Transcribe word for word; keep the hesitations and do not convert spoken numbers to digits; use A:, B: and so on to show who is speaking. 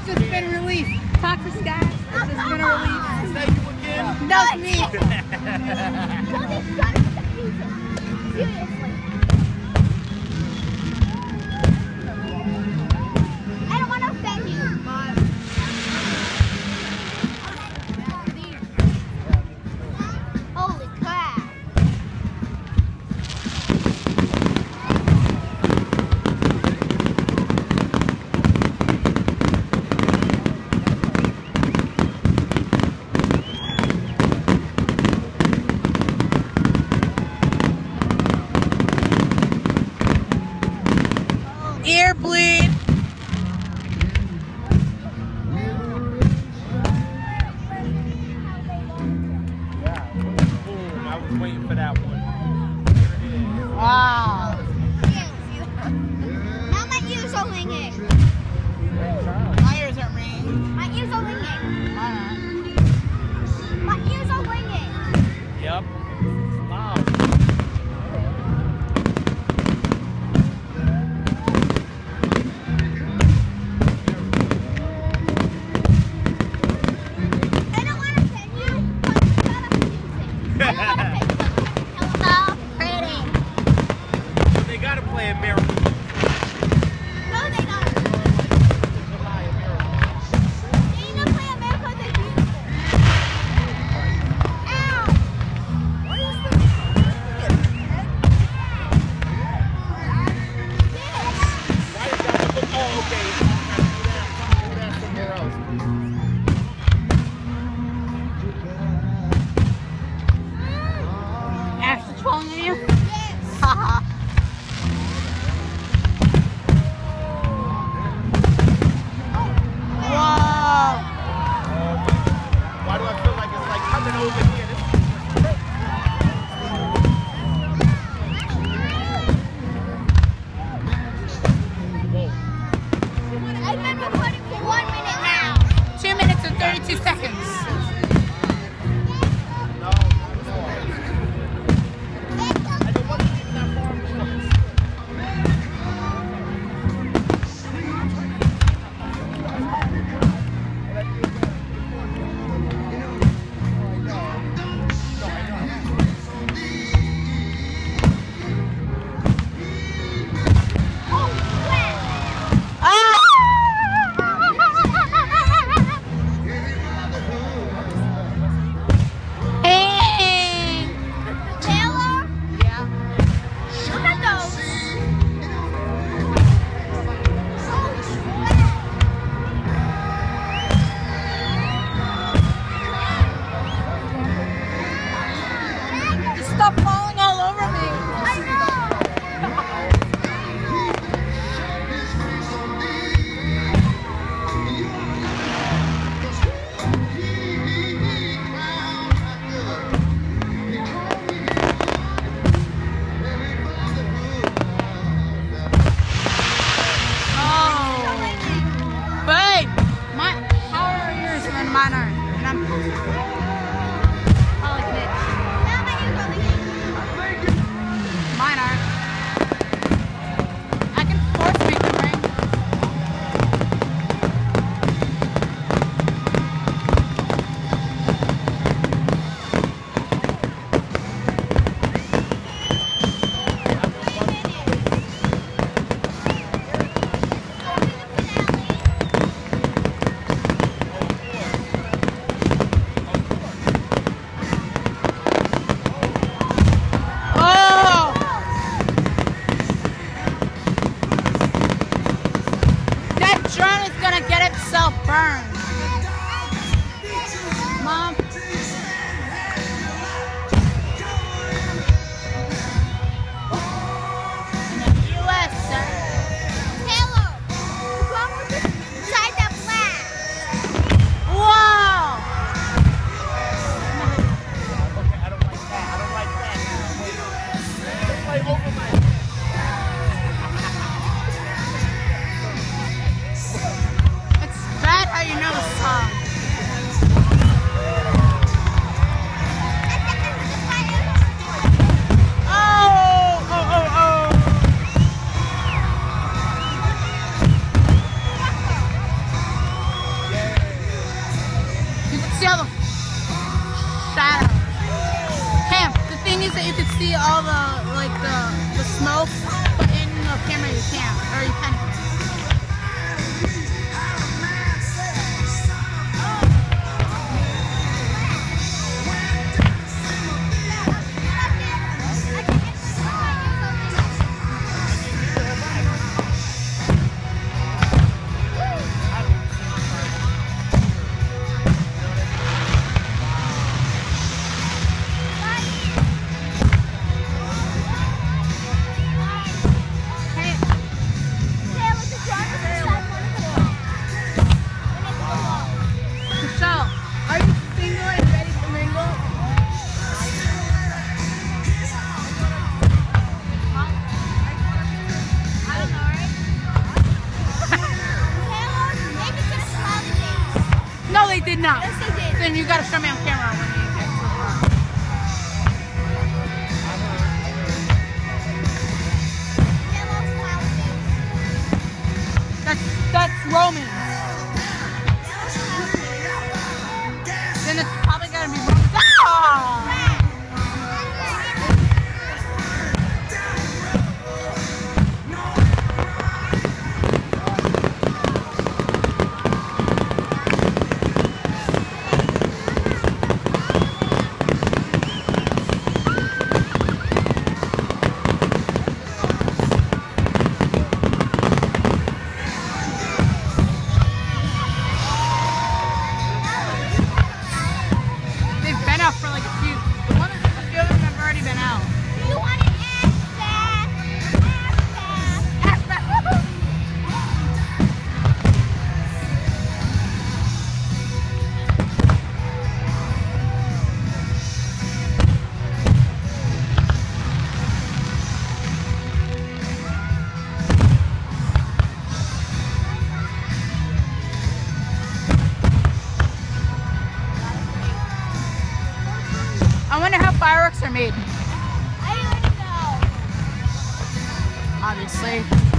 A: just been released. Talk to Sky. It's just been a release.
B: Is that you again?
A: No, it's me.
C: Seriously. I don't want to offend you. Holy crap.
A: Ear bleed.
B: Boom, I was waiting for that one.
A: Wow.
C: Now my ears are ringing.
A: My ears are ringing.
C: My ears are ringing.
A: Alright.
C: My ears are ringing.
B: Yep. Loud.
C: I don't want to offend you, but you gotta use it. I don't want to offend you. Hello, pretty.
B: They gotta play a miracle.
C: No, they don't. They need to play America the Beautiful. Ow! What is this?
B: Why is that look? Oh, okay. Do that somewhere else.
A: Ashley's calling you?
C: Yes.
A: Haha. Whoa.
B: Why do I feel like it's like coming over here? Whoa.
C: I've been recording for one minute now.
A: Two minutes and thirty-two seconds.
B: No, no. I don't want to keep that far away.
A: Hey.
C: Taylor,
A: Yeah.
C: look at those.
A: Just stop falling all over me.
C: I know.
A: Oh. Babe, my, how are yours and mine are? And I'm oh, like this.
C: Now my ears are ringing.
A: Mine are. I can force make them ring. Oh! That drone is gonna get itself burned. Mom. In the U S, sir.
C: Taylor, what's wrong with this side that black?
A: Wow!
B: Okay, I don't like that. I don't like that. It's like over my head.
A: It's bad how you know the song. Oh! Oh, oh, oh! smoke, but in the camera you can't, or you can. They did not.
C: Yes, they did.
A: Then you gotta show me on camera when you get
C: Yellow smiley face.
A: to That's that's Roman.
C: Yellow smiley face.
A: Then it's probably gonna be Roman. Ah! For like a few. The one, a few of them have already been out.
C: Do you want an ass bath? Ass bath. Ass bath.
A: I wonder how fireworks are made.
C: I don't know.
A: Obviously.